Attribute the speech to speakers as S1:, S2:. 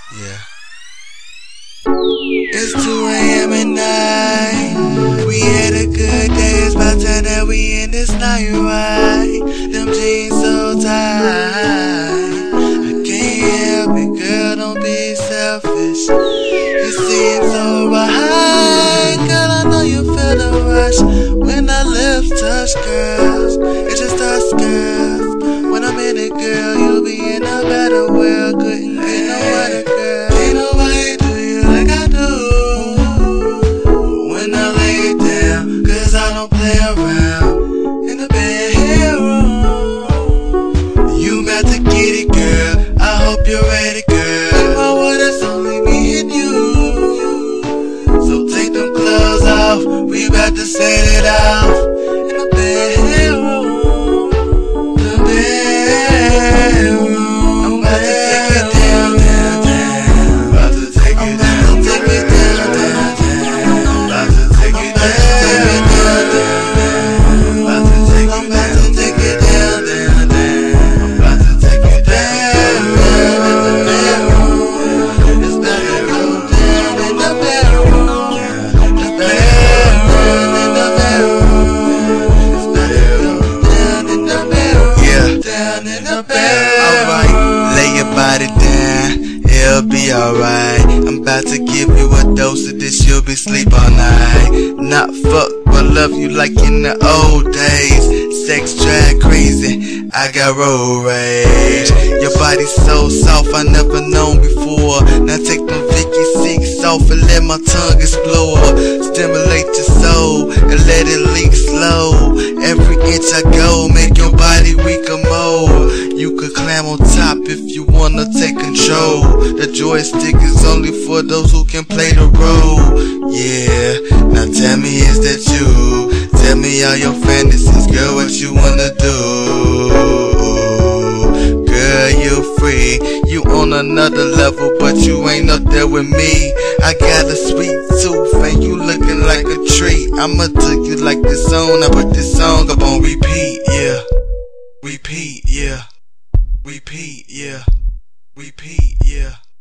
S1: Yeah. It's 2 a.m. at night. We had a good day. It's about time that we end this night right. Them jeans so tight. I can't help it, girl. Don't be selfish. It seems so right. Girl, I know you feel the rush when our lips touch, girls. It just us, girls. When I'm in it, girl, you'll be in a better world. Couldn't get no other girl. Ain't nobody do you like I do when I lay it down, 'cause I don't play around in the bedroom. You about to get it, girl. I hope you're ready, girl. My word, it's only me and you. So take them clothes off. We about to set it off in the bedroom. The bedroom. I'm about to take it down, down, down. About to take it down, take it down, down, down. About to take it down, down, down. About to take it down, take it down, down, down. About to take it down, down in the bedroom. It's about to go down in the bedroom. The bedroom in the bedroom. It's about to go down in the bedroom. Yeah, down in the bedroom. Alright, lay your body down. It'll be alright. I'm about to give you a dose of this. You'll be sleep all night. Not fuck, but love you like in the old days. Sex drive crazy. I got road rage. Your body's so soft, I never known before. Now take them Vicky Six off and let my tongue explore. Stimulate your soul and let it leak slow. Every inch I go, make your body weaker more. You could climb on top if you wanna take control. The joystick is only for those who can play the role. Yeah, now tell me, is that you? Tell me all your fantasies, girl, what you wanna do? Girl, you free, you on another level, but you ain't up there with me. I got a sweet tooth and you looking like a treat. I'ma do you like this song, I put this song up on repeat, yeah. Repeat, yeah. Repeat, yeah. Repeat, yeah.